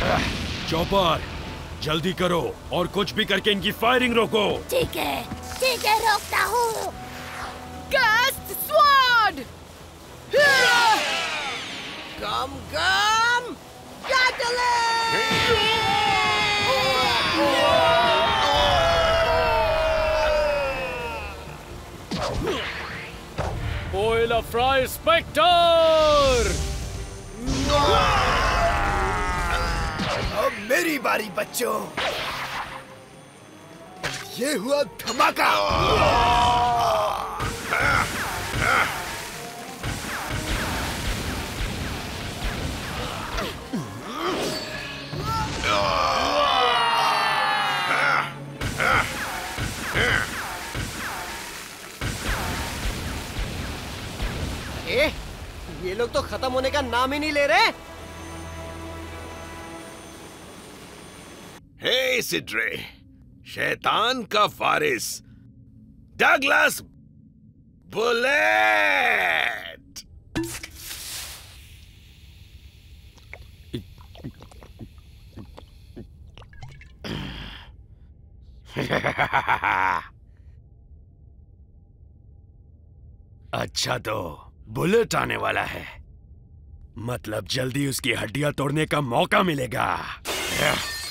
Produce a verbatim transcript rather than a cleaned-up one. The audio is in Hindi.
चॉपर, जल्दी करो और कुछ भी करके इनकी फायरिंग रोको। ठीक है, ठीक है, रोकता हूँ। Cast sword! कम कम ओइला फ्राई स्पेक्टर! अब मेरी बारी बच्चों। ये हुआ धमाका। ए, ये लोग तो खत्म होने का नाम ही नहीं ले रहे। हे सिड्रे, शैतान का फारिस डगलस बुलेट। अच्छा, तो बुलेट आने वाला है, मतलब जल्दी उसकी हड्डियां तोड़ने का मौका मिलेगा।